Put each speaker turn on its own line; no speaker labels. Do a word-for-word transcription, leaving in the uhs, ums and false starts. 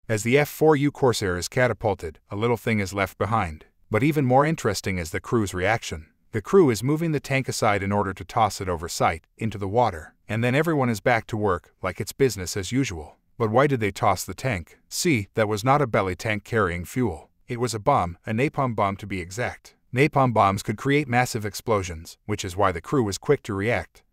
As the F four U Corsair is catapulted, a little thing is left behind. But even more interesting is the crew's reaction. The crew is moving the tank aside in order to toss it over sight, into the water, and then everyone is back to work, like it's business as usual. But why did they toss the tank? See, that was not a belly tank carrying fuel. It was a bomb, a napalm bomb to be exact. Napalm bombs could create massive explosions, which is why the crew was quick to react.